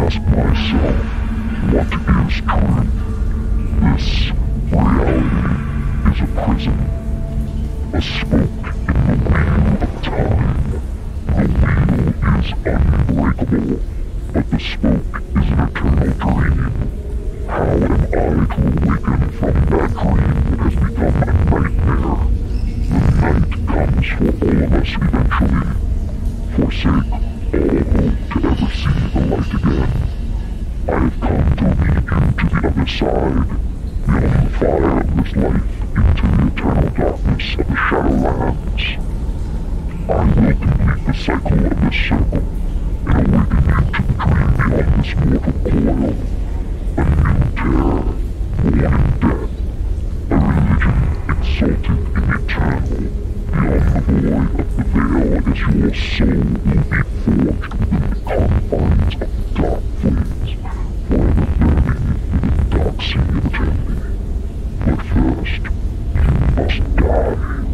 ask myself, what is truth? This reality is a prison, a spoke in the wheel of time. The wheel is unbreakable, but the spoke is an eternal dream. How am I to awaken from that dream that has become a nightmare? The night comes for all of us eventually. Forsake all hope to ever see the light again. I have come to lead you to the other side, beyond the fire of this life, into the eternal darkness of the Shadowlands. I will complete the cycle of this circle, and awaken you to the dream beyond this mortal coil. A new terror, born in death, a religion exalted in eternal. Beyond the void of the veil as your soul will be forged within the confines of the dark flames, forever burning in the dark sea of eternity. But first, you must die.